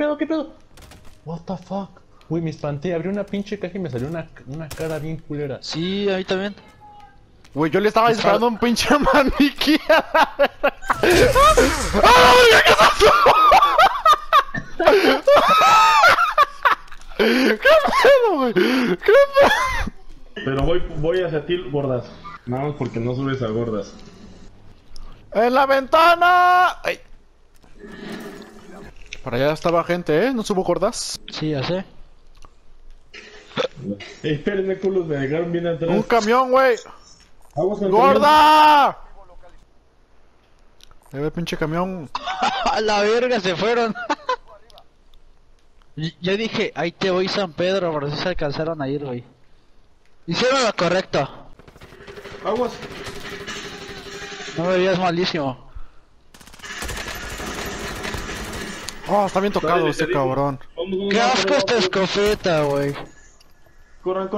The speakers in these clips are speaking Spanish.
pedo, qué pedo? What the fuck? Uy, me espanté, abrí una pinche caja y me salió una cara bien culera. Sí, ahí también. Güey, yo le estaba disparando a un pinche maniquí. ¡Ah, ¿qué es eso? ¿Qué pedo, güey? ¿Qué pedo? Pero voy hacia ti, gordas. Nada más porque no subes a gordas. ¡En la ventana! ¡Ay! Para allá estaba gente, ¿eh? ¿No subo gordas? Sí, ya sé. Espérenme, culos, me dejaron bien atrás. ¡Un camión, güey! Aguas con el ¡Gorda! Ahí va el pinche camión. A la verga, se fueron. Yo dije, ahí te voy San Pedro, pero sí se alcanzaron a ir, güey. Hicieron lo correcto. camión. Aguas. No me veías malísimo. Oh, está bien tocado Dale, este dale. cabrón. Vamos, Qué asco vamos, esta vamos. escopeta, güey. Corran.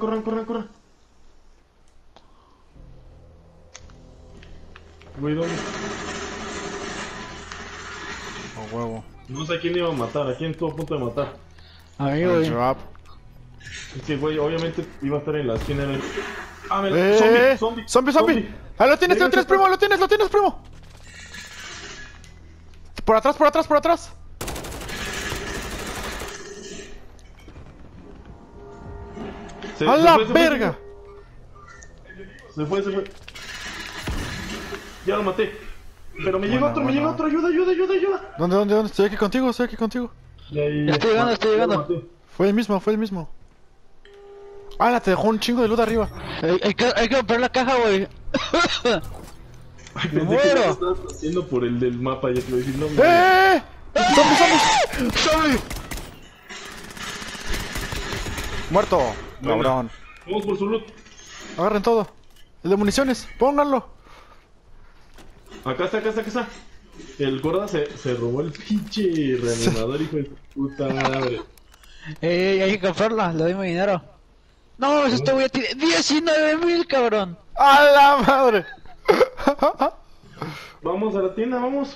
Güey, ¿dónde? Oh, huevo. No sé a quién iba a matar, a quién estuvo a punto de matar. A mí, güey. Drop. Es que, güey, obviamente iba a estar en la esquina del... Ah, me ¡Zombie! ¡Ah, lo tienes, primo! ¡Lo tienes, primo! Por atrás. ¡A la verga! Se fue. Ya lo maté. Pero me llega otro, ayuda. ¿Dónde? Estoy aquí contigo. Ya. Estoy llegando. lo maté. Fue el mismo. ¡Ah, te dejó un chingo de luz arriba! Hay que romper la caja, güey. Ay, ¡Me pensé que muero! lo estabas haciendo por el del mapa, ya te voy a decir, no, ¡Eh! ¡Zombie! ¡Muerto! Bueno. Cabrón. Vamos por su loot. Agarren todo. El de municiones, pónganlo. Acá está. El gorda se robó el pinche reanimador, hijo de su puta madre. Hay que comprarla, le doy mi dinero. No, este güey tiene 19,000, cabrón. ¡A la madre! Vamos a la tienda, vamos.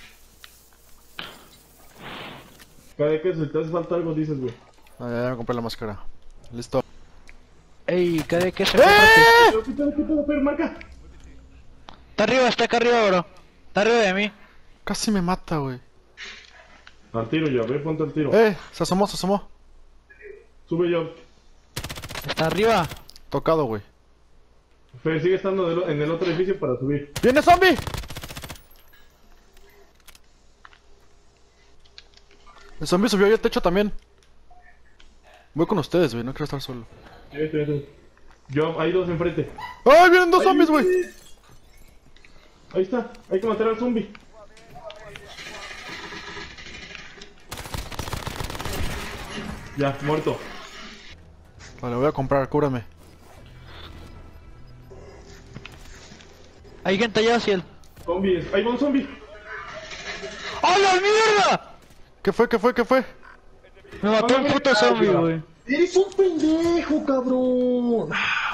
Cada vez que se te hace falta algo, dices, güey. Ya me compré la máscara. Listo. Ey, ¿qué se ¡Eh! Pero, ¿qué pedo, Fer, marca? Está acá arriba, bro. Está arriba de mí. Casi me mata, güey. Al tiro ya, ve, ponte al tiro. Se asomó. Sube yo. Está arriba. Tocado, güey. Fer, sigue estando en el otro edificio para subir. ¡Viene zombie! El zombie subió ahí al techo también. Voy con ustedes, güey, no quiero estar solo. Yo, hay dos enfrente. ¡Ay, vienen dos zombies, güey! Ahí está, hay que matar al zombie. Ya, muerto. Vale, voy a comprar, cúrame. Hay gente allá, Ciel. Zombies, ahí va un zombie. ¡A la mierda! ¿Qué fue? Me mató un puto zombie, güey. Eres un pendejo, cabrón.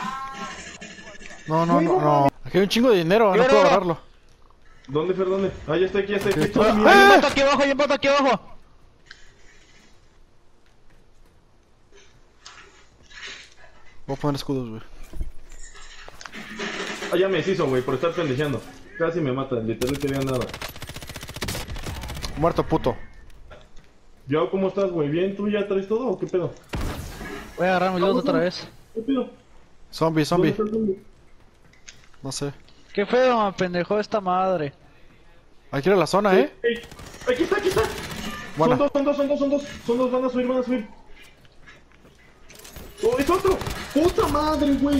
No. Aquí hay un chingo de dinero, no Mira, puedo mira. agarrarlo. ¿Dónde, Fer, dónde? Ah, ya está aquí. Hay un vato aquí abajo, Voy a poner escudos, güey. Ah, ya me deshizo, güey, por estar pendejeando. Casi me mata, literal te había nada. Muerto, puto. Yo, ¿cómo estás, güey? ¿Bien? ¿Tú ya traes todo o qué pedo? Voy a agarrar mi loot otra vez. ¿Qué pedo? Zombie. ¿Dónde está el zombie? No sé. Qué feo, me pendejó esta madre. Hay que ir a la zona, ¿eh? Ey, aquí está. Buena. Son dos, van a subir. ¡Oh, es otro! ¡Puta madre, güey!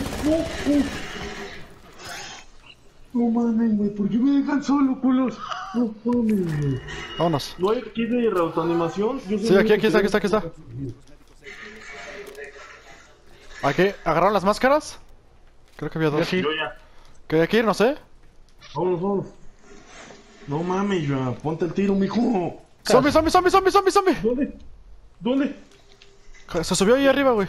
No mames, güey, ¿por qué me dejan solo, culos? No mames, güey. Vámonos. ¿No hay aquí de reautoanimación? Sí, aquí está. ¿Aquí? ¿Agarraron las máscaras? Creo que había dos. Sí. Yo ya. Que hay que irnos, ¿eh? Vámonos. No mames, ya. Ponte el tiro, mijo. ¡Zombie! ¿Dónde? Se subió ahí arriba, güey.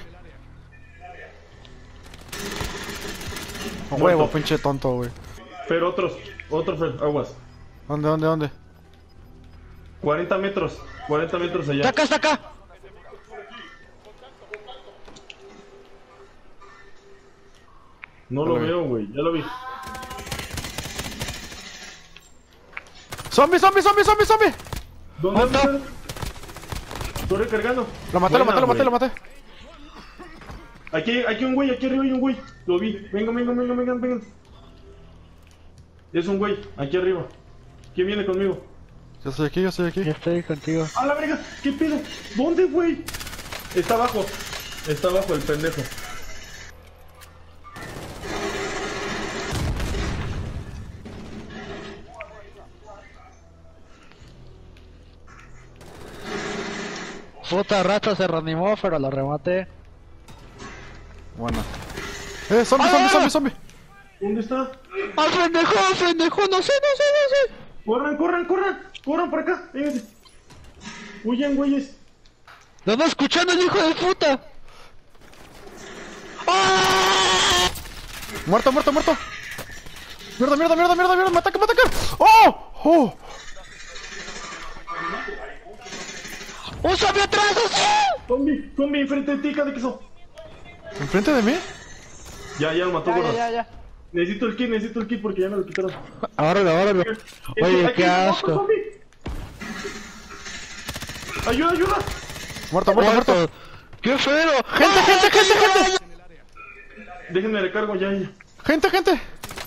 Muerto. Huevo, pinche tonto, güey. Otro Fer, aguas. ¿Dónde? 40 metros. 40 metros allá. Está acá, está acá. No lo veo, güey. Ya lo vi. ¡Zombie, zombie, zombie, zombie, zombie! ¿Dónde está? Estoy recargando. Lo maté, lo maté, lo maté, lo maté. Aquí un güey, aquí arriba hay un güey. Lo vi. Venga, venga, venga, venga, venga. Es un güey, aquí arriba. ¿Quién viene conmigo? Yo estoy aquí, yo estoy aquí. Ya estoy contigo. ¡A la verga! ¿Qué pedo? ¿Dónde, güey? Está abajo. Está abajo el pendejo. Puta rato se reanimó, pero lo rematé. Bueno. Zombie, zombie, zombie, zombie. ¿Dónde está? ¡Ah, pendejo, pendejo! No sé, no sé, no sé. ¡Corran, corran, corran! ¡Corran por acá! ¡Vénganse! ¡Huyan, güeyes! ¡Lo ando escuchando el hijo de puta! ¡Ah! Muerto, muerto, muerto. Mierda, mierda, mierda, mierda, mierda. Me ataca, me ataca. ¡Oh! ¡Oh! ¡Un zombie atrás, sí! ¡Zombie! ¡Zombie enfrente de ti, cada queso! ¿Enfrente de mí? Ya lo mató, Ya, gordo. ya. Necesito el kit porque ya me lo quitaron. Ahora. Oye, Aquí, qué otro asco. zombie. ¡Ayuda, ayuda! Muerto, muerto, muerto. ¡Qué feo! ¡Gente, gente, gente, gente! Déjenme recargo ya. ¡Gente, gente!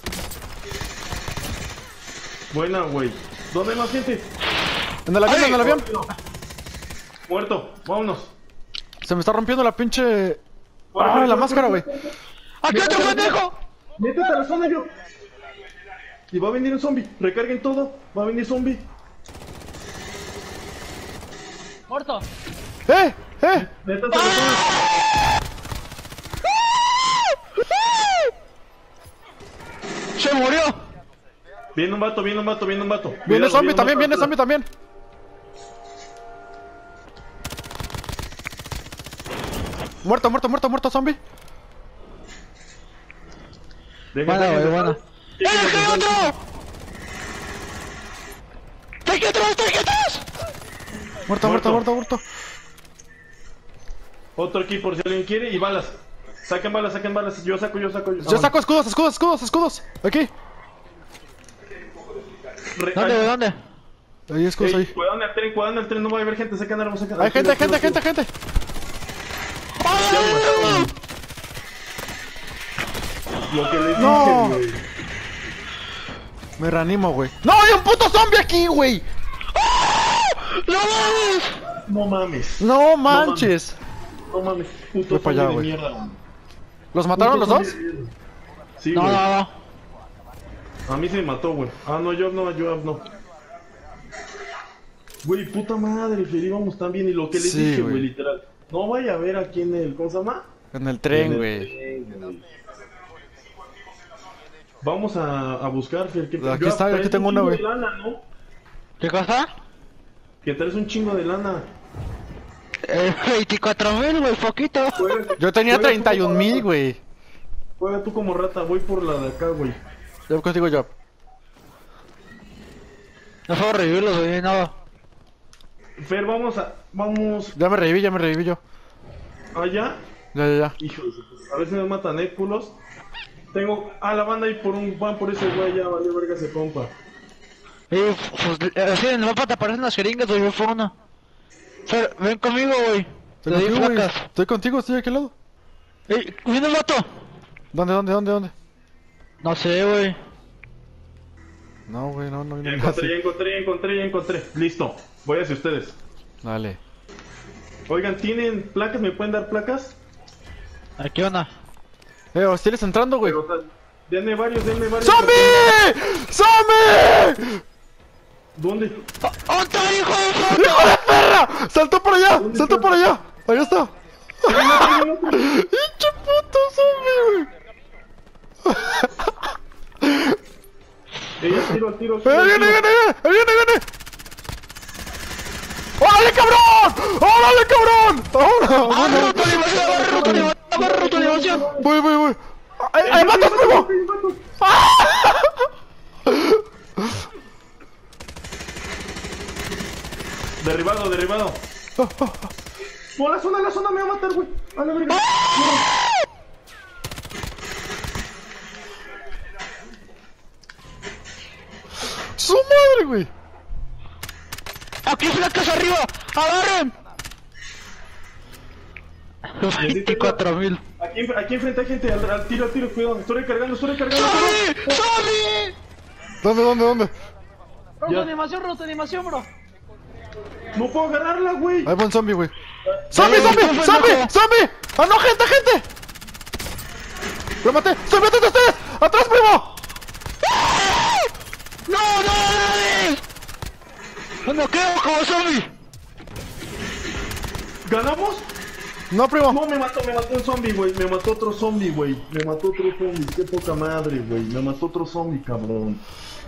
Buena, güey. ¿Dónde hay más gente? En el avión, en el avión. Muerto, vámonos. Se me está rompiendo la pinche... ¡Ah, la máscara, güey! ¡Aquí otro pendejo! Métete a la zona, yo. Y va a venir un zombie. Recarguen todo. Va a venir zombie. ¡Muerto! ¡Eh! Métete a la zona. ¡Se murió! Viene un vato, viene un vato, viene un vato. Viene Cuidado, zombie un también, vato viene atrás. zombie también. Muerto, muerto, muerto, muerto, zombie. Venga, Buena, venga, güey, buena. ¡Eh, venga, qué otro! ¡Está aquí atrás, está aquí atrás! Muerto, muerto, muerto, muerto. Otro aquí por si alguien quiere y balas. Saquen balas, saquen balas. Yo saco. Yo saco escudos, escudos, escudos, escudos. Aquí. ¿Dónde, güey, dónde? Ahí escudos, ahí. Cuidado en el tren, no va a haber gente, saquen armas, saquen Hay gente, gente, gente, gente. Lo que les dije, No. güey. Me reanimo, güey. ¡No, hay un puto zombie aquí, güey! ¡No mames! No mames. No manches. No mames. Puto Voy para allá, zombie de güey. mierda. ¿Los mataron los Puto dos? zombie de mierda. Sí, No, güey. no. A mí se me mató, güey. Ah, no, yo no. Güey, puta madre, Fer, íbamos tan bien. Y lo que les Sí, dije, güey. güey, literal. No vaya a ver aquí en el... ¿Cómo se llama? En el En tren, el güey. tren, güey. Vamos a buscar, Fer. Que Aquí yo está, aquí traes tengo un una, chingo güey. de lana, ¿no? ¿Qué cosa? Que traes un chingo de lana. 24,000, güey, poquito. Yo tenía Juega tú 31,000, como güey. rata. Juega tú como rata, voy por la de acá, güey. Yo contigo, yo. No puedo revivirlos, güey, no. Fer, vamos Ya me reviví yo. allá. Ya. Hijo de su puta, a ver si nos matan, culos. Tengo a la banda ahí van por ese güey, ya valió verga ese compa. Pues, así en el mapa te aparecen las jeringas, güey, yo fue una. Fer, ven conmigo, güey. Estoy Te doy contigo, güey. placas. Estoy contigo, estoy aquí al lado. ¡Ey, viene el vato! ¿Dónde? No sé, güey. No, güey, no Ya viene encontré. Listo, voy hacia ustedes. Dale. Oigan, ¿tienen placas? ¿Me pueden dar placas? ¿Qué onda? Hostiles entrando, güey. Pero, o sea, denme varios. ¡Zombie! ¡Zombie! ¿Dónde? ¡Otro hijo de puta! ¡Hijo de perra! ¡Saltó por allá! ¡Saltó por allá! Ahí está. ¡Hinche puto zombie, güey! Tiro. ¡Ahí viene! ¡Órale, cabrón! ¡Ahora! ¡Agarra tu animación! Voy. ¡Ay, matas, primo! Derribado. Oh, la zona me va a matar, güey. A la verga. ¡Su madre, güey! ¡Aquí es la casa arriba! ¡Agarren! 24.000. Aquí enfrente hay gente, al tiro, cuidado. Estoy recargando. ¡Sorry! ¿Dónde? Animación, bro. No puedo agarrarla, güey. Ahí va un zombie, güey. ¡Zombie! ¡Ah, no, gente! ¡Lo maté! ¡Estoy metiendo a ustedes! ¡Atrás, primo! ¡No! ¡No quedo como zombie! ¿Ganamos? No, primo. No, me mató un zombie, güey. Me mató otro zombie, güey. Qué poca madre, güey. Me mató otro zombie, cabrón.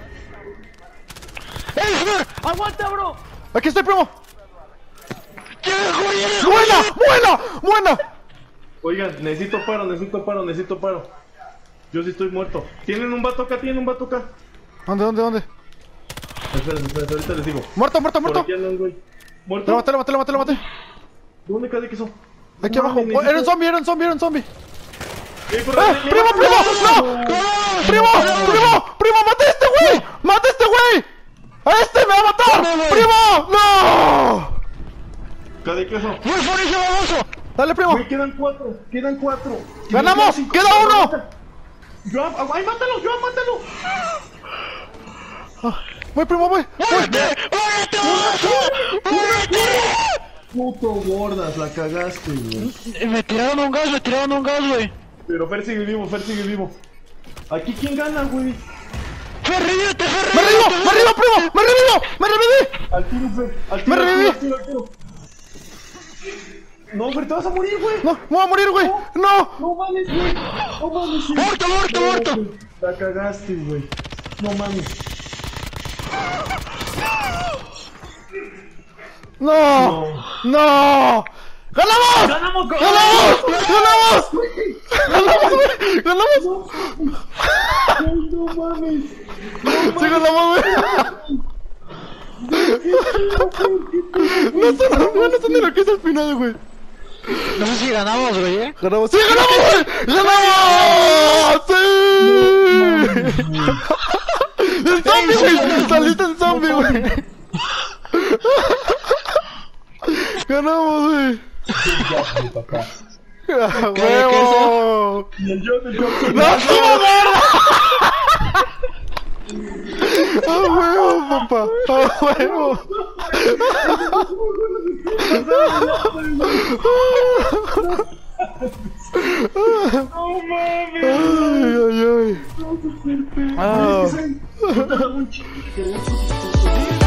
¡Ey, señor! ¡Aguanta, bro! Aquí estoy, primo. ¡Qué ¡Buena! Oigan, necesito paro. Yo sí estoy muerto. ¿Tienen un vato acá? ¿Dónde? Esperen, ahorita les digo. Muerto. Por aquí andan, güey. ¿Muerto? Lo maté. ¿Dónde cae que son? Aquí abajo. Necesito- Era un zombie. Corre, ¡Primo! ¡No! ¡Primo! ¡Mate a este güey! ¡A este me va a matar! ¡No, güey! ¡Primo! ¡No! ¿Cae que son? ¡Muy fuerte, baboso! Dale, primo. Güey, quedan cuatro. ¡Ganamos! ¡Queda uno! ¡Ay, mátalo! Voy, primo, voy. ¡Muérete, baboso! Puto gordas, la cagaste, güey. Me tiraron un gas, güey. Pero Fer sigue vivo. Aquí, ¿quién gana, güey? ¡Fer, revívete! ¡Me revivo, primo! ¡Me reviví! Al tiro, Fer. Me reviví. Al tiro. No, Fer, te vas a morir, güey. ¡No! ¡Me voy a morir, güey! ¡No! No mames, güey. ¡Muerto! La cagaste, güey. No mames. ¡No! ¡Ganamos! ¡Ganamos! No mames. ¡Sí, ganamos, güey! No sé ni lo que es al final, güey. No sé si ganamos, güey, ¡Ganamos! ¡Sí, ganamos, güey! ¡Ganamos! ¡Sí! ¡El zombie, güey! ¡Saliste el zombie, güey! ¡Ganamos, güey! ¡A huevo! Y el Johnson. ¡No, estuvo gorda! ¡A huevo, papá! ¡A huevo! No mames. ¡Ay, ay, ay! Ah.